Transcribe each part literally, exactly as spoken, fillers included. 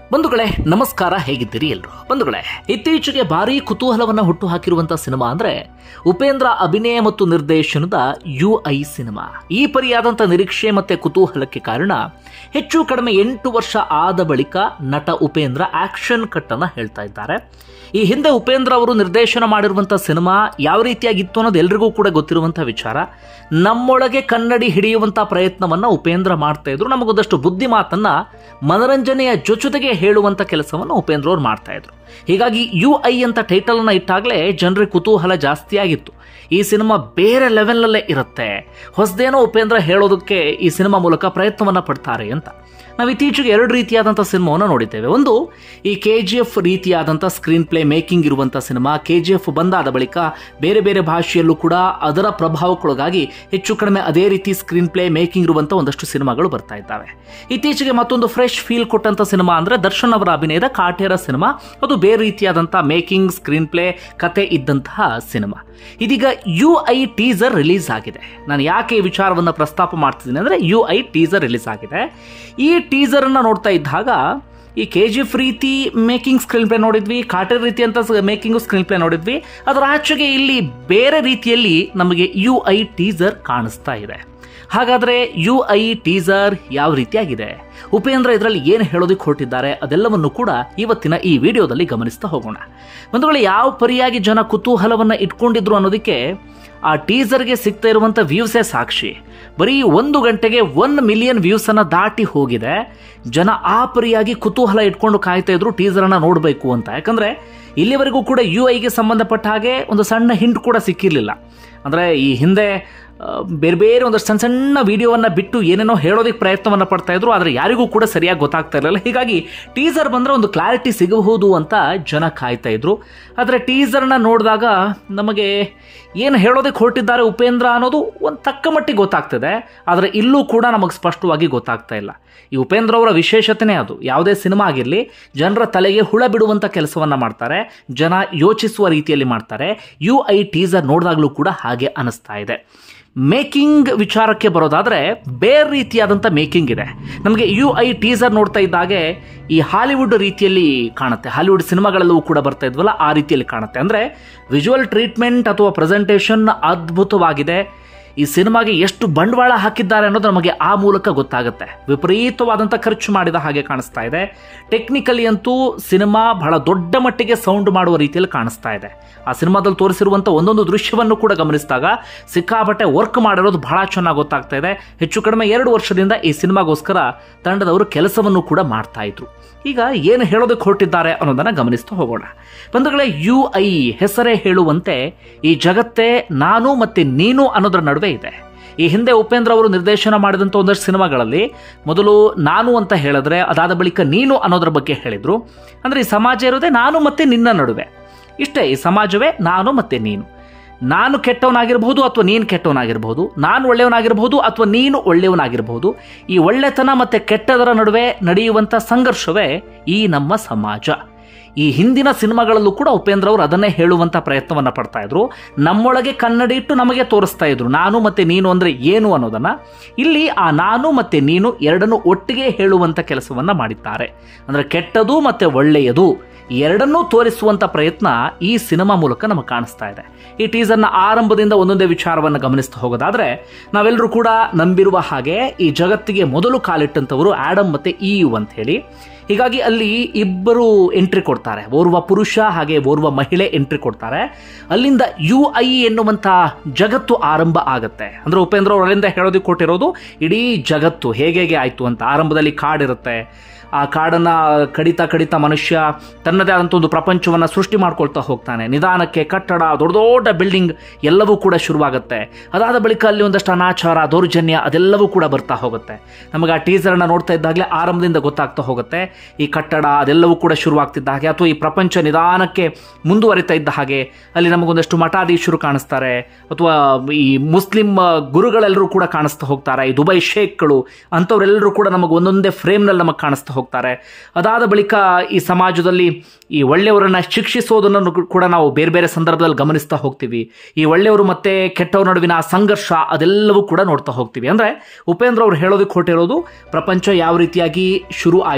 ಬಂಧುಗಳೇ ನಮಸ್ಕಾರ, ಹೇಗಿದ್ದೀರಿ ಎಲ್ಲರೂ? ಬಂಧುಗಳೇ, ಇತ್ತೀಚೆಗೆ ಭಾರೀ ಕುತೂಹಲವನ್ನು ಹುಟ್ಟು ಹಾಕಿರುವಂತಹ ಸಿನಿಮಾ ಅಂದ್ರೆ ಉಪೇಂದ್ರ ಅಭಿನಯ ಮತ್ತು ನಿರ್ದೇಶನದ ಯು ಐ ಸಿನಿಮಾ. ಈ ಪರಿಯಾದಂತಹ ನಿರೀಕ್ಷೆ ಮತ್ತೆ ಕುತೂಹಲಕ್ಕೆ ಕಾರಣ ಹೆಚ್ಚು ಕಡಿಮೆ ಎಂಟು ವರ್ಷ ಆದ ಬಳಿಕ ನಟ ಉಪೇಂದ್ರ ಆಕ್ಷನ್ ಕಟ್ ಅನ್ನ ಹೇಳ್ತಾ ಇದ್ದಾರೆ. ಈ ಹಿಂದೆ ಉಪೇಂದ್ರ ಅವರು ನಿರ್ದೇಶನ ಮಾಡಿರುವಂತಹ ಸಿನಿಮಾ ಯಾವ ರೀತಿಯಾಗಿತ್ತು ಅನ್ನೋದು ಎಲ್ರಿಗೂ ಕೂಡ ಗೊತ್ತಿರುವಂತಹ ವಿಚಾರ. ನಮ್ಮೊಳಗೆ ಕನ್ನಡಿ ಹಿಡಿಯುವಂತಹ ಪ್ರಯತ್ನವನ್ನ ಉಪೇಂದ್ರ ಮಾಡ್ತಾ ಇದ್ರು. ನಮಗೊಂದಷ್ಟು ಬುದ್ಧಿ ಮಾತನ್ನ ಮನರಂಜನೆಯ ಜೊತೆಗೆ ಹೇಳುವಂತ ಕೆಲಸವನ್ನು ಉಪೇಂದ್ರ ಅವರು ಮಾಡ್ತಾ ಇದ್ರು. ಹೀಗಾಗಿ ಯು ಐ ಅಂತ ಟೈಟಲ್ ಅನ್ನ ಇಟ್ಟಾಗಲೇ ಜನರಿಗೆ ಕುತೂಹಲ ಜಾಸ್ತಿ ಆಗಿತ್ತು. ಈ ಸಿನಿಮಾ ಬೇರೆ ಲೆವೆಲ್ ಇರುತ್ತೆ, ಹೊಸದೇನೋ ಉಪೇಂದ್ರ ಹೇಳೋದಕ್ಕೆ ಈ ಸಿನಿಮಾ ಮೂಲಕ ಪ್ರಯತ್ನವನ್ನ ಪಡ್ತಾರೆ ಅಂತ. ನಾವು ಇತ್ತೀಚೆಗೆ ಎರಡು ರೀತಿಯಾದಂಥ ಸಿನಿಮಾವನ್ನು ನೋಡಿದ್ದೇವೆ. ಒಂದು ಈ ಕೆ ಜಿ ಎಫ್ ರೀತಿಯಾದಂಥ ಸ್ಕ್ರೀನ್ ಪ್ಲೇ ಮೇಕಿಂಗ್ ಇರುವಂಥ ಸಿನಿಮಾ. ಕೆ ಜಿ ಎಫ್ ಬಂದಾದ ಬಳಿಕ ಬೇರೆ ಬೇರೆ ಭಾಷೆಯಲ್ಲೂ ಕೂಡ ಅದರ ಪ್ರಭಾವಕ್ಕೊಳಗಾಗಿ ಹೆಚ್ಚು ಕಡಿಮೆ ಅದೇ ರೀತಿ ಸ್ಕ್ರೀನ್ ಪ್ಲೇ ಮೇಕಿಂಗ್ ಇರುವಂಥ ಒಂದಷ್ಟು ಸಿನಿಮಾಗಳು ಬರ್ತಾ ಇದ್ದಾವೆ. ಇತ್ತೀಚೆಗೆ ಮತ್ತೊಂದು ಫ್ರೆಶ್ ಫೀಲ್ ಕೊಟ್ಟಂಥ ಸಿನಿಮಾ ಅಂದರೆ ದರ್ಶನ್ ಅವರ ಅಭಿನಯದ ಕಾಟೇರ ಸಿನಿಮಾ. ಅದು ಬೇರೆ ರೀತಿಯಾದಂಥ ಮೇಕಿಂಗ್, ಸ್ಕ್ರೀನ್ ಪ್ಲೇ, ಕತೆ ಇದ್ದಂತಹ ಸಿನಿಮಾ. ಇದೀಗ ಯು ಐ ಟೀಸರ್ ರಿಲೀಸ್ ಆಗಿದೆ. ನಾನು ಯಾಕೆ ಈ ವಿಚಾರವನ್ನು ಪ್ರಸ್ತಾಪ ಮಾಡ್ತಿದ್ದೀನಿ ಅಂದರೆ ಯು ಐ ಟೀಸರ್ ರಿಲೀಸ್ ಆಗಿದೆ. ಈ ಟೀಸರ್ ಅನ್ನ ನೋಡ್ತಾ ಇದ್ದಾಗ ಈ ಕೆ ಜಿ ಎಫ್ ರೀತಿ ಮೇಕಿಂಗ್ ಸ್ಕ್ರೀನ್ ಪ್ಲೇ ನೋಡಿದ್ವಿ, ಕಾಟೇರ್ ರೀತಿ ಅಂತ ಮೇಕಿಂಗ್ ಸ್ಕ್ರೀನ್ ಪ್ಲೇ ನೋಡಿದ್ವಿ. ಅದರ ಆಚೆಗೆ ಇಲ್ಲಿ ಬೇರೆ ರೀತಿಯಲ್ಲಿ ನಮಗೆ ಯು ಐ ಟೀಸರ್ ಕಾಣಿಸ್ತಾ ಇದೆ. ಹಾಗಾದ್ರೆ ಯು ಐ ಟೀಸರ್ ಯಾವ ರೀತಿಯಾಗಿದೆ, ಉಪೇಂದ್ರ ಇದರಲ್ಲಿ ಏನು ಹೇಳೋದಕ್ಕೆ ಹೊರಟಿದ್ದಾರೆ, ಅದೆಲ್ಲವನ್ನು ಕೂಡ ಇವತ್ತಿನ ಈ ವಿಡಿಯೋದಲ್ಲಿ ಗಮನಿಸ್ತಾ ಹೋಗೋಣ. ಒಂದು ವೇಳೆ ಯಾವ ಪರಿಯಾಗಿ ಜನ ಕುತೂಹಲವನ್ನ ಇಟ್ಕೊಂಡಿದ್ರು ಅನ್ನೋದಕ್ಕೆ ಆ ಟೀಸರ್ಗೆ ಸಿಗ್ತಾ ಇರುವಂತ ವ್ಯೂಸೇ ಸಾಕ್ಷಿ. ಬರೀ ಒಂದು ಗಂಟೆಗೆ ಒನ್ ಮಿಲಿಯನ್ ವ್ಯೂಸ್ ಅನ್ನ ದಾಟಿ ಹೋಗಿದೆ. ಜನ ಆ ಪರಿಯಾಗಿ ಕುತೂಹಲ ಇಟ್ಕೊಂಡು ಕಾಯ್ತಾ ಇದ್ರು ಟೀಸರ್ ಅನ್ನ ನೋಡಬೇಕು ಅಂತ. ಯಾಕಂದ್ರೆ ಇಲ್ಲಿವರೆಗೂ ಕೂಡ ಯು ಐಗೆ ಸಂಬಂಧಪಟ್ಟ ಹಾಗೆ ಒಂದು ಸಣ್ಣ ಹಿಂಟ್ ಕೂಡ ಸಿಕ್ಕಿರ್ಲಿಲ್ಲ. ಅಂದ್ರೆ ಈ ಹಿಂದೆ ಬೇರೆ ಬೇರೆ ಒಂದಷ್ಟು ಸಣ್ಣ ಸಣ್ಣ ವಿಡಿಯೋವನ್ನ ಬಿಟ್ಟು ಏನೇನೋ ಹೇಳೋದಕ್ಕೆ ಪ್ರಯತ್ನವನ್ನ ಪಡ್ತಾ ಇದ್ರು, ಆದರೆ ಯಾರಿಗೂ ಕೂಡ ಸರಿಯಾಗಿ ಗೊತ್ತಾಗ್ತಾ ಇರಲಿಲ್ಲ. ಹೀಗಾಗಿ ಟೀಸರ್ ಬಂದ್ರೆ ಒಂದು ಕ್ಲಾರಿಟಿ ಸಿಗಬಹುದು ಅಂತ ಜನ ಕಾಯ್ತಾ ಇದ್ರು. ಆದರೆ ಟೀಸರ್ನ ನೋಡಿದಾಗ ನಮಗೆ ಏನು ಹೇಳೋದಕ್ಕೆ ಹೊರಟಿದ್ದಾರೆ ಉಪೇಂದ್ರ ಅನ್ನೋದು ಒಂದು ತಕ್ಕ ಮಟ್ಟಿಗೆ ಗೊತ್ತಾಗ್ತದೆ. ಆದರೆ ಇಲ್ಲೂ ಕೂಡ ನಮಗೆ ಸ್ಪಷ್ಟವಾಗಿ ಗೊತ್ತಾಗ್ತಾ ಇಲ್ಲ. ಈ ಉಪೇಂದ್ರ ಅವರ ವಿಶೇಷತೆನೇ ಅದು. ಯಾವುದೇ ಸಿನಿಮಾ ಆಗಿರಲಿ ಜನರ ತಲೆಗೆ ಹುಳ ಬಿಡುವಂಥ ಕೆಲಸವನ್ನ ಮಾಡ್ತಾರೆ, ಜನ ಯೋಚಿಸುವ ರೀತಿಯಲ್ಲಿ ಮಾಡ್ತಾರೆ. ಯು ಐ ಟೀಸರ್ ನೋಡಿದಾಗಲೂ ಕೂಡ ಹಾಗೆ ಅನಿಸ್ತಾ ಇದೆ. ಮೇಕಿಂಗ್ ವಿಚಾರಕ್ಕೆ ಬರೋದಾದ್ರೆ ಬೇರೆ ರೀತಿಯಾದಂಥ ಮೇಕಿಂಗ್ ಇದೆ. ನಮಗೆ ಯು ಐ ಟೀಸರ್ ನೋಡ್ತಾ ಇದ್ದಾಗೆ ಈ ಹಾಲಿವುಡ್ ರೀತಿಯಲ್ಲಿ ಕಾಣುತ್ತೆ. ಹಾಲಿವುಡ್ ಸಿನಿಮಾಗಳಲ್ಲೂ ಕೂಡ ಬರ್ತಾ ಇದ್ವಲ್ಲ, ಆ ರೀತಿಯಲ್ಲಿ ಕಾಣುತ್ತೆ. ಅಂದರೆ ವಿಜುವಲ್ ಟ್ರೀಟ್ಮೆಂಟ್ ಅಥವಾ ಪ್ರೆಸೆಂಟೇಷನ್ ಅದ್ಭುತವಾಗಿದೆ. ಈ ಸಿನಿಮಾಗೆ ಎಷ್ಟು ಬಂಡವಾಳ ಹಾಕಿದ್ದಾರೆ ಅನ್ನೋದು ನಮಗೆ ಆ ಮೂಲಕ ಗೊತ್ತಾಗುತ್ತೆ. ವಿಪರೀತವಾದಂಥ ಖರ್ಚು ಮಾಡಿದ ಹಾಗೆ ಕಾಣಿಸ್ತಾ ಇದೆ. ಟೆಕ್ನಿಕಲಿ ಅಂತೂ ಸಿನಿಮಾ ಬಹಳ ದೊಡ್ಡ ಮಟ್ಟಿಗೆ ಸೌಂಡ್ ಮಾಡುವ ರೀತಿಯಲ್ಲಿ ಕಾಣಿಸ್ತಾ ಇದೆ. ಆ ಸಿನಿಮಾದಲ್ಲಿ ತೋರಿಸಿರುವಂಥ ಒಂದೊಂದು ದೃಶ್ಯವನ್ನು ಕೂಡ ಗಮನಿಸಿದಾಗ ಸಿಕ್ಕಾಪಟ್ಟೆ ವರ್ಕ್ ಮಾಡಿರೋದು ಬಹಳ ಚೆನ್ನಾಗಿ ಗೊತ್ತಾಗ್ತಾ ಇದೆ. ಹೆಚ್ಚು ಕಡಿಮೆ ಎರಡು ವರ್ಷದಿಂದ ಈ ಸಿನಿಮಾಗೋಸ್ಕರ ತಂಡದವರು ಕೆಲಸವನ್ನು ಕೂಡ ಮಾಡ್ತಾ ಇದ್ರು. ಈಗ ಏನು ಹೇಳೋದಕ್ಕೆ ಹೊರಟಿದ್ದಾರೆ ಅನ್ನೋದನ್ನ ಗಮನಿಸ್ತಾ ಹೋಗೋಣ. ಬಂಧುಗಳೇ, ಯು ಐ ಹೆಸರೇ ಹೇಳುವಂತೆ ಈ ಜಗತ್ತೇ ನಾನು ಮತ್ತೆ ನೀನು ಅನ್ನೋದರ ನಡುವೆ ಇದೆ. ಈ ಹಿಂದೆ ಉಪೇಂದ್ರ ಅವರು ನಿರ್ದೇಶನ ಮಾಡಿದಂಥ ಒಂದಷ್ಟು ಸಿನಿಮಾಗಳಲ್ಲಿ ಮೊದಲು ನಾನು ಅಂತ ಹೇಳಿದ್ರೆ ಅದಾದ ಬಳಿಕ ನೀನು ಅನ್ನೋದ್ರ ಬಗ್ಗೆ ಹೇಳಿದ್ರು. ಅಂದ್ರೆ ಈ ಸಮಾಜ ಇರೋದೇ ನಾನು ಮತ್ತೆ ನಿನ್ನ ನಡುವೆ. ಇಷ್ಟೇ, ಈ ಸಮಾಜವೇ ನಾನು ಮತ್ತೆ ನೀನು. ನಾನು ಕೆಟ್ಟವನಾಗಿರ್ಬಹುದು ಅಥವಾ ನೀನು ಕೆಟ್ಟವನಾಗಿರ್ಬಹುದು, ನಾನು ಒಳ್ಳೆಯವನಾಗಿರ್ಬಹುದು ಅಥವಾ ನೀನು ಒಳ್ಳೆಯವನಾಗಿರ್ಬಹುದು. ಈ ಒಳ್ಳೆತನ ಮತ್ತೆ ಕೆಟ್ಟದರ ನಡುವೆ ನಡೆಯುವಂಥ ಸಂಘರ್ಷವೇ ಈ ನಮ್ಮ ಸಮಾಜ. ಈ ಹಿಂದಿನ ಸಿನಿಮಾಗಳಲ್ಲೂ ಕೂಡ ಉಪೇಂದ್ರ ಅವರು ಅದನ್ನೇ ಹೇಳುವಂಥ ಪ್ರಯತ್ನವನ್ನ ಪಡ್ತಾ ಇದ್ರು. ನಮ್ಮೊಳಗೆ ಕನ್ನಡಿ ಇಟ್ಟು ನಮಗೆ ತೋರಿಸ್ತಾ ಇದ್ರು ನಾನು ಮತ್ತೆ ನೀನು ಅಂದ್ರೆ ಏನು ಅನ್ನೋದನ್ನ. ಇಲ್ಲಿ ಆ ನಾನು ಮತ್ತೆ ನೀನು ಎರಡನ್ನು ಒಟ್ಟಿಗೆ ಹೇಳುವಂಥ ಕೆಲಸವನ್ನ ಮಾಡಿದ್ದಾರೆ. ಅಂದ್ರೆ ಕೆಟ್ಟದು ಮತ್ತೆ ಒಳ್ಳೆಯದು ಎರಡನ್ನೂ ತೋರಿಸುವಂಥ ಪ್ರಯತ್ನ ಈ ಸಿನಿಮಾ ಮೂಲಕ ನಮಗೆ ಕಾಣಿಸ್ತಾ ಇದೆ. ಈ ಟೀಸರ್ನ ಆರಂಭದಿಂದ ಒಂದೊಂದೇ ವಿಚಾರವನ್ನು ಗಮನಿಸ್ತಾ ಹೋಗೋದಾದ್ರೆ ನಾವೆಲ್ಲರೂ ಕೂಡ ನಂಬಿರುವ ಹಾಗೆ ಈ ಜಗತ್ತಿಗೆ ಮೊದಲು ಕಾಲಿಟ್ಟಂಥವರು ಆಡಮ್ ಮತ್ತೆ ಈವ್ ಅಂತ ಹೇಳಿ. ಹೀಗಾಗಿ ಅಲ್ಲಿ ಇಬ್ಬರು ಎಂಟ್ರಿ ಕೊಡ್ತಾರೆ, ಓರ್ವ ಪುರುಷ ಹಾಗೆ ಓರ್ವ ಮಹಿಳೆ ಎಂಟ್ರಿ ಕೊಡ್ತಾರೆ. ಅಲ್ಲಿಂದ ಯು ಐ ಎನ್ನುವಂಥ ಜಗತ್ತು ಆರಂಭ ಆಗತ್ತೆ. ಅಂದ್ರೆ ಉಪೇಂದ್ರ ಅವರು ಅಲ್ಲಿಂದ ಹೇಳೋದಕ್ಕೆ ಕೊಟ್ಟಿರೋದು ಇಡೀ ಜಗತ್ತು ಹೇಗೆ ಹೇಗೆ ಆಯ್ತು ಅಂತ. ಆರಂಭದಲ್ಲಿ ಕಾಡಿರುತ್ತೆ, ಆ ಕಾಡನ್ನ ಕಡಿತಾ ಕಡಿತಾ ಮನುಷ್ಯ ತನ್ನದೇ ಆದಂಥ ಒಂದು ಪ್ರಪಂಚವನ್ನ ಸೃಷ್ಟಿ ಮಾಡ್ಕೊಳ್ತಾ ಹೋಗ್ತಾನೆ. ನಿಧಾನಕ್ಕೆ ಕಟ್ಟಡ, ದೊಡ್ಡ ದೊಡ್ಡ ಬಿಲ್ಡಿಂಗ್ ಎಲ್ಲವೂ ಕೂಡ ಶುರುವಾಗುತ್ತೆ. ಅದಾದ ಬಳಿಕ ಅಲ್ಲಿ ಒಂದಷ್ಟು ಅನಾಚಾರ, ದೌರ್ಜನ್ಯ ಅದೆಲ್ಲವೂ ಕೂಡ ಬರ್ತಾ ಹೋಗುತ್ತೆ. ನಮಗೆ ಆ ಟೀಸರ್ನ ನೋಡ್ತಾ ಇದ್ದಾಗಲೇ ಆರಂಭದಿಂದ ಗೊತ್ತಾಗ್ತಾ ಹೋಗುತ್ತೆ ಈ ಕಟ್ಟಡ ಅದೆಲ್ಲವೂ ಕೂಡ ಶುರುವಾಗ್ತಿದ್ದ ಹಾಗೆ ಅಥವಾ ಈ ಪ್ರಪಂಚ ನಿಧಾನಕ್ಕೆ ಮುಂದುವರಿತಾ ಇದ್ದ ಹಾಗೆ. ಅಲ್ಲಿ ನಮಗೊಂದಷ್ಟು ಮಠಾಧೀಶರು ಕಾಣಿಸ್ತಾರೆ ಅಥವಾ ಈ ಮುಸ್ಲಿಂ ಗುರುಗಳೆಲ್ಲರೂ ಕೂಡ ಕಾಣಿಸ್ತಾ ಹೋಗ್ತಾರೆ. ಈ ದುಬೈ ಶೇಖ್ಗಳು ಅಂಥವರೆಲ್ಲರೂ ಕೂಡ ನಮಗೆ ಒಂದೊಂದೇ ಫ್ರೇಮ್ನಲ್ಲಿ ನಮಗೆ ಕಾಣಿಸ್ತಾ ಹೋಗ್ತಾರೆ. ಅದಾದ ಬಳಿಕ ಈ ಸಮಾಜದಲ್ಲಿ ಈ ಒಳ್ಳೆಯವರನ್ನ ಶಿಕ್ಷಿಸೋದನ್ನು ಕೂಡ ನಾವು ಬೇರೆ ಬೇರೆ ಸಂದರ್ಭದಲ್ಲಿ ಗಮನಿಸ್ತಾ ಹೋಗ್ತೀವಿ. ಈ ಒಳ್ಳೆಯವರು ಮತ್ತೆ ಕೆಟ್ಟವ್ರ ನಡುವಿನ ಸಂಘರ್ಷ ಅದೆಲ್ಲವೂ ಕೂಡ ನೋಡ್ತಾ ಹೋಗ್ತೀವಿ. ಅಂದ್ರೆ ಉಪೇಂದ್ರ ಅವರು ಹೇಳೋದಕ್ಕೆ ಹೊರಟಿರೋದು ಪ್ರಪಂಚ ಯಾವ ರೀತಿಯಾಗಿ ಶುರು ಆಯಿತು, ಅಂದ್ರೆ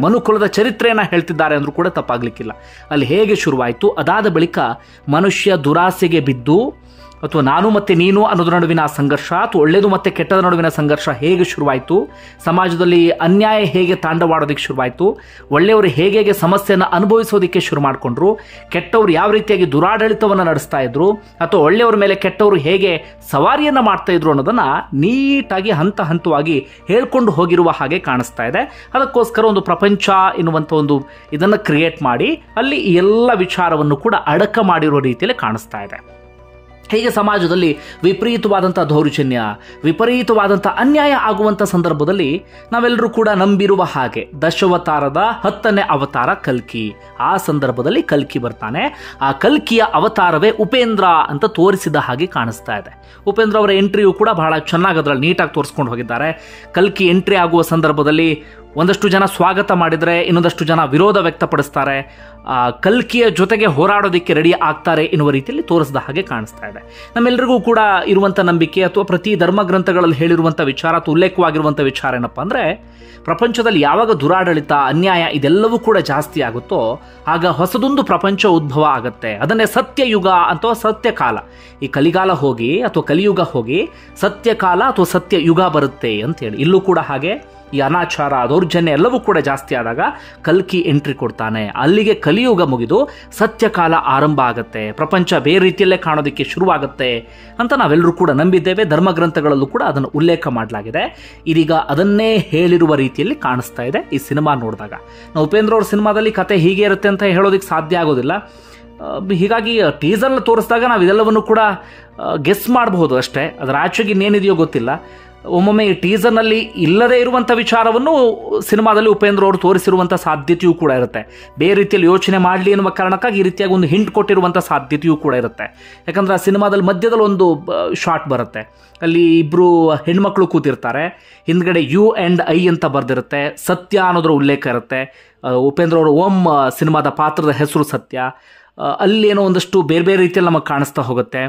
ಮನುಕುಲದ ಚರಿತ್ರೆಯನ್ನು ಹೇಳ್ತಿದ್ದಾರೆ ಅಂದರೂ ಕೂಡ ತಪ್ಪಾಗಲಿಕ್ಕಿಲ್ಲ. ಅಲ್ಲಿ ಹೇಗೆ ಶುರುವಾಯಿತು, ಅದಾದ ಬಳಿಕ ಮನುಷ್ಯ ದುರಾಸೆಗೆ ಬಿದ್ದು ಅಥವಾ ನಾನು ಮತ್ತು ನೀನು ಅನ್ನೋದ್ರ ನಡುವಿನ ಸಂಘರ್ಷ ಅಥವಾ ಒಳ್ಳೆಯದು ಮತ್ತು ಕೆಟ್ಟದ ನಡುವಿನ ಸಂಘರ್ಷ ಹೇಗೆ ಶುರುವಾಯಿತು, ಸಮಾಜದಲ್ಲಿ ಅನ್ಯಾಯ ಹೇಗೆ ತಾಂಡವಾಡೋದಕ್ಕೆ ಶುರುವಾಯಿತು, ಒಳ್ಳೆಯವರು ಹೇಗೆ ಹೇಗೆ ಸಮಸ್ಯೆಯನ್ನು ಅನುಭವಿಸೋದಕ್ಕೆ ಶುರು ಮಾಡಿಕೊಂಡ್ರು, ಕೆಟ್ಟವರು ಯಾವ ರೀತಿಯಾಗಿ ದುರಾಡಳಿತವನ್ನು ನಡೆಸ್ತಾ ಇದ್ರು ಅಥವಾ ಒಳ್ಳೆಯವರ ಮೇಲೆ ಕೆಟ್ಟವರು ಹೇಗೆ ಸವಾರಿಯನ್ನು ಮಾಡ್ತಾ ಇದ್ರು ಅನ್ನೋದನ್ನು ನೀಟಾಗಿ ಹಂತ ಹಂತವಾಗಿ ಹೇಳ್ಕೊಂಡು ಹೋಗಿರುವ ಹಾಗೆ ಕಾಣಿಸ್ತಾ ಇದೆ. ಅದಕ್ಕೋಸ್ಕರ ಒಂದು ಪ್ರಪಂಚ ಎನ್ನುವಂಥ ಒಂದು ಇದನ್ನು ಕ್ರಿಯೇಟ್ ಮಾಡಿ ಅಲ್ಲಿ ಎಲ್ಲ ವಿಚಾರವನ್ನು ಕೂಡ ಅಡಕ ಮಾಡಿರೋ ರೀತಿಯಲ್ಲಿ ಕಾಣಿಸ್ತಾ ಇದೆ. ಹೀಗೆ ಸಮಾಜದಲ್ಲಿ ವಿಪರೀತವಾದಂಥ ದೌರ್ಜನ್ಯ, ವಿಪರೀತವಾದಂಥ ಅನ್ಯಾಯ ಆಗುವಂಥ ಸಂದರ್ಭದಲ್ಲಿ ನಾವೆಲ್ಲರೂ ಕೂಡ ನಂಬಿರುವ ಹಾಗೆ ದಶಾವತಾರದ ಹತ್ತನೇ ಅವತಾರ ಕಲ್ಕಿ. ಆ ಸಂದರ್ಭದಲ್ಲಿ ಕಲ್ಕಿ ಬರ್ತಾನೆ. ಆ ಕಲ್ಕಿಯ ಅವತಾರವೇ ಉಪೇಂದ್ರ ಅಂತ ತೋರಿಸಿದ ಹಾಗೆ ಕಾಣಿಸ್ತಾ ಇದೆ. ಉಪೇಂದ್ರ ಅವರ ಎಂಟ್ರಿಯು ಕೂಡ ಬಹಳ ಚೆನ್ನಾಗಿ ಅದರಲ್ಲಿ ನೀಟಾಗಿ ತೋರಿಸ್ಕೊಂಡು ಹೋಗಿದ್ದಾರೆ. ಕಲ್ಕಿ ಎಂಟ್ರಿ ಆಗುವ ಸಂದರ್ಭದಲ್ಲಿ ಒಂದಷ್ಟು ಜನ ಸ್ವಾಗತ ಮಾಡಿದರೆ ಇನ್ನೊಂದಷ್ಟು ಜನ ವಿರೋಧ ವ್ಯಕ್ತಪಡಿಸ್ತಾರೆ. ಕಲ್ಕಿಯ ಜೊತೆಗೆ ಹೋರಾಡೋದಕ್ಕೆ ರೆಡಿ ಆಗ್ತಾರೆ ಎನ್ನುವ ರೀತಿಯಲ್ಲಿ ತೋರಿಸಿದ ಹಾಗೆ ಕಾಣಿಸ್ತಾ ಇದೆ. ನಮ್ಮೆಲ್ಲರಿಗೂ ಕೂಡ ಇರುವಂಥ ನಂಬಿಕೆ ಅಥವಾ ಪ್ರತಿ ಧರ್ಮಗ್ರಂಥಗಳಲ್ಲಿ ಹೇಳಿರುವಂಥ ವಿಚಾರ ಅಥವಾ ಉಲ್ಲೇಖವಾಗಿರುವಂಥ ವಿಚಾರ ಏನಪ್ಪ ಅಂದರೆ, ಪ್ರಪಂಚದಲ್ಲಿ ಯಾವಾಗ ದುರಾಡಳಿತ, ಅನ್ಯಾಯ ಇದೆಲ್ಲವೂ ಕೂಡ ಜಾಸ್ತಿ ಆಗುತ್ತೋ ಆಗ ಹೊಸದೊಂದು ಪ್ರಪಂಚ ಉದ್ಭವ ಆಗುತ್ತೆ. ಅದನ್ನೇ ಸತ್ಯಯುಗ ಅಥವಾ ಸತ್ಯಕಾಲ. ಈ ಕಲಿಗಾಲ ಹೋಗಿ ಅಥವಾ ಕಲಿಯುಗ ಹೋಗಿ ಸತ್ಯಕಾಲ ಅಥವಾ ಸತ್ಯಯುಗ ಬರುತ್ತೆ ಅಂತೇಳಿ ಇಲ್ಲೂ ಕೂಡ ಹಾಗೆ ಈ ಅನಾಚಾರ, ದೌರ್ಜನ್ಯ ಎಲ್ಲವೂ ಕೂಡ ಜಾಸ್ತಿ ಆದಾಗ ಕಲ್ಕಿ ಎಂಟ್ರಿ ಕೊಡ್ತಾನೆ. ಅಲ್ಲಿಗೆ ಕಲಿಯುಗ ಮುಗಿದು ಸತ್ಯಕಾಲ ಆರಂಭ ಆಗುತ್ತೆ, ಪ್ರಪಂಚ ಬೇರೆ ರೀತಿಯಲ್ಲೇ ಕಾಣೋದಕ್ಕೆ ಶುರುವಾಗುತ್ತೆ ಅಂತ ನಾವೆಲ್ಲರೂ ಕೂಡ ನಂಬಿದ್ದೇವೆ. ಧರ್ಮಗ್ರಂಥಗಳಲ್ಲೂ ಕೂಡ ಅದನ್ನು ಉಲ್ಲೇಖ ಮಾಡಲಾಗಿದೆ. ಇದೀಗ ಅದನ್ನೇ ಹೇಳಿರುವ ರೀತಿಯಲ್ಲಿ ಕಾಣಿಸ್ತಾ ಇದೆ ಈ ಸಿನಿಮಾ ನೋಡಿದಾಗ. ನಾವು ಉಪೇಂದ್ರ ಅವ್ರ ಸಿನಿಮಾದಲ್ಲಿ ಕತೆ ಹೀಗೆ ಇರುತ್ತೆ ಅಂತ ಹೇಳೋದಕ್ಕೆ ಸಾಧ್ಯ ಆಗೋದಿಲ್ಲ. ಹೀಗಾಗಿ ಟೀಸರ್ನ ತೋರಿಸಿದಾಗ ನಾವು ಇದೆಲ್ಲವನ್ನು ಕೂಡ ಗೆಸ್ ಮಾಡಬಹುದು ಅಷ್ಟೇ. ಅದರ ಆಚೆಗೆ ಇನ್ನೇನಿದೆಯೋ ಗೊತ್ತಿಲ್ಲ. ಒಮ್ಮೊಮ್ಮೆ ಈ ಟೀಸರ್ನಲ್ಲಿ ಇಲ್ಲದೇ ಇರುವಂಥ ವಿಚಾರವನ್ನು ಸಿನಿಮಾದಲ್ಲಿ ಉಪೇಂದ್ರ ಅವರು ತೋರಿಸಿರುವಂಥ ಸಾಧ್ಯತೆಯೂ ಕೂಡ ಇರುತ್ತೆ. ಬೇರೆ ರೀತಿಯಲ್ಲಿ ಯೋಚನೆ ಮಾಡಲಿ ಎನ್ನುವ ಕಾರಣಕ್ಕಾಗಿ ಈ ರೀತಿಯಾಗಿ ಒಂದು ಹಿಂಟ್ ಕೊಟ್ಟಿರುವಂಥ ಸಾಧ್ಯತೆಯೂ ಕೂಡ ಇರುತ್ತೆ. ಯಾಕಂದರೆ ಆ ಸಿನಿಮಾದಲ್ಲಿ ಮಧ್ಯದಲ್ಲಿ ಒಂದು ಶಾಟ್ ಬರುತ್ತೆ, ಅಲ್ಲಿ ಇಬ್ಬರು ಹೆಣ್ಮಕ್ಳು ಕೂತಿರ್ತಾರೆ, ಹಿಂದ್ಗಡೆ ಯು ಆ್ಯಂಡ್ ಐ ಅಂತ ಬರೆದಿರುತ್ತೆ, ಸತ್ಯ ಅನ್ನೋದ್ರ ಉಲ್ಲೇಖ ಇರುತ್ತೆ. ಉಪೇಂದ್ರ ಅವರು ಓಂ ಸಿನಿಮಾದ ಪಾತ್ರದ ಹೆಸರು ಸತ್ಯ. ಅಲ್ಲೇನೋ ಒಂದಷ್ಟು ಬೇರೆ ಬೇರೆ ರೀತಿಯಲ್ಲಿ ನಮಗೆ ಕಾಣಿಸ್ತಾ ಹೋಗುತ್ತೆ.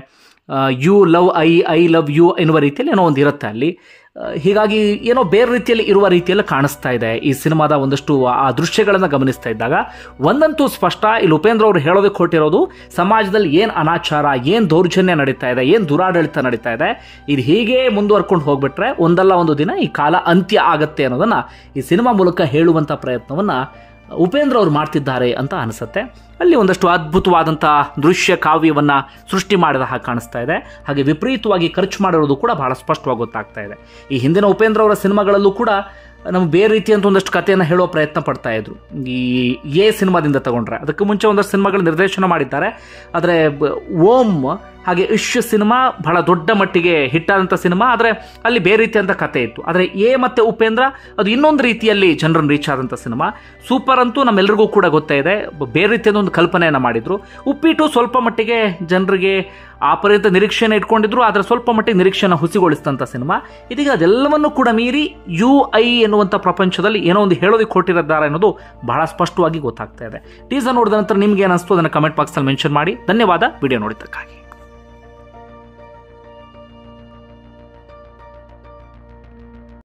You love I, I love you ಎನ್ನುವ ರೀತಿಯಲ್ಲಿ ಏನೋ ಒಂದು ಇರುತ್ತೆ ಅಲ್ಲಿ. ಹೀಗಾಗಿ ಏನೋ ಬೇರೆ ರೀತಿಯಲ್ಲಿ ಇರುವ ರೀತಿಯಲ್ಲಿ ಕಾಣಿಸ್ತಾ ಇದೆ ಈ ಸಿನಿಮಾದ ಒಂದಷ್ಟು ಆ ದೃಶ್ಯಗಳನ್ನು ಗಮನಿಸ್ತಾ ಇದ್ದಾಗ. ಒಂದಂತೂ ಸ್ಪಷ್ಟ, ಇಲ್ಲಿ ಉಪೇಂದ್ರ ಅವರು ಹೇಳೋದಕ್ಕೆ ಹೊರಟಿರೋದು ಸಮಾಜದಲ್ಲಿ ಏನು ಅನಾಚಾರ, ಏನು ದೌರ್ಜನ್ಯ ನಡೀತಾ ಇದೆ, ಏನು ದುರಾಡಳಿತ ನಡೀತಾ ಇದೆ, ಇದು ಹೀಗೆ ಮುಂದುವರ್ಕೊಂಡು ಹೋಗ್ಬಿಟ್ರೆ ಒಂದಲ್ಲ ಒಂದು ದಿನ ಈ ಕಾಲ ಅಂತ್ಯ ಆಗತ್ತೆ ಅನ್ನೋದನ್ನು ಈ ಸಿನಿಮಾ ಮೂಲಕ ಹೇಳುವಂಥ ಪ್ರಯತ್ನವನ್ನು ಉಪೇಂದ್ರ ಅವರು ಮಾಡ್ತಿದ್ದಾರೆ ಅಂತ ಅನಿಸುತ್ತೆ. ಅಲ್ಲಿ ಒಂದಷ್ಟು ಅದ್ಭುತವಾದಂಥ ದೃಶ್ಯ ಕಾವ್ಯವನ್ನು ಸೃಷ್ಟಿ ಮಾಡಿದ ಹಾಗೆ ಕಾಣಿಸ್ತಾ ಇದೆ. ಹಾಗೆ ವಿಪರೀತವಾಗಿ ಖರ್ಚು ಮಾಡಿರೋದು ಕೂಡ ಬಹಳ ಸ್ಪಷ್ಟವಾಗಿ ಗೊತ್ತಾಗ್ತಾ ಇದೆ. ಈ ಹಿಂದಿನ ಉಪೇಂದ್ರ ಅವರ ಸಿನಿಮಾಗಳಲ್ಲೂ ಕೂಡ ನಮ್ಗೆ ಬೇರೆ ರೀತಿಯಂತ ಒಂದಷ್ಟು ಕಥೆಯನ್ನು ಹೇಳೋ ಪ್ರಯತ್ನ ಪಡ್ತಾ ಇದ್ರು. ಈ ಎ ಸಿನಿಮಾದಿಂದ ತಗೊಂಡ್ರೆ ಅದಕ್ಕೆ ಮುಂಚೆ ಒಂದಷ್ಟು ಸಿನಿಮಾಗಳು ನಿರ್ದೇಶನ ಮಾಡಿದ್ದಾರೆ. ಆದರೆ ಓಂ ಹಾಗೆ ಇಶ್ ಸಿನಿಮಾ ಬಹಳ ದೊಡ್ಡ ಮಟ್ಟಿಗೆ ಹಿಟ್ಟಾದಂಥ ಸಿನಿಮಾ, ಆದರೆ ಅಲ್ಲಿ ಬೇರೆ ರೀತಿಯಂಥ ಕಥೆ ಇತ್ತು. ಆದರೆ ಎ ಮತ್ತು ಉಪೇಂದ್ರ ಅದು ಇನ್ನೊಂದು ರೀತಿಯಲ್ಲಿ ಜನರನ್ನು ರೀಚ್ ಆದಂಥ ಸಿನಿಮಾ. ಸೂಪರ್ ಅಂತೂ ನಮ್ಮೆಲ್ಲರಿಗೂ ಕೂಡ ಗೊತ್ತೇ ಇದೆ, ಬೇರೆ ರೀತಿಯಾದ ಒಂದು ಕಲ್ಪನೆಯನ್ನು ಮಾಡಿದ್ರು. ಉಪ್ಪಿಟ್ಟು ಸ್ವಲ್ಪ ಮಟ್ಟಿಗೆ ಜನರಿಗೆ ಆ ಪರ್ಯಂತ ನಿರೀಕ್ಷೆಯನ್ನು ಇಟ್ಕೊಂಡಿದ್ರು, ಆದರೆ ಸ್ವಲ್ಪ ಮಟ್ಟಿಗೆ ನಿರೀಕ್ಷೆಯನ್ನು ಹುಸಿಗೊಳಿಸಿದಂಥ ಸಿನಿಮಾ. ಇದೀಗ ಅದೆಲ್ಲವನ್ನು ಕೂಡ ಮೀರಿ ಯು ಐ ಎನ್ನುವಂಥ ಪ್ರಪಂಚದಲ್ಲಿ ಏನೋ ಒಂದು ಹೇಳೋದಕ್ಕೆ ಕೊಟ್ಟಿದ್ದಾರೆ ಅನ್ನೋದು ಬಹಳ ಸ್ಪಷ್ಟವಾಗಿ ಗೊತ್ತಾಗ್ತಾ ಇದೆ. ಟೀಸರ್ ನೋಡಿದ ನಂತರ ನಿಮ್ಗೆ ಏನು ಅನಿಸ್ತು ಅದನ್ನು ಕಮೆಂಟ್ ಬಾಕ್ಸಲ್ಲಿ ಮೆನ್ಷನ್ ಮಾಡಿ. ಧನ್ಯವಾದ ವಿಡಿಯೋ ನೋಡಿದ್ದಕ್ಕಾಗಿ.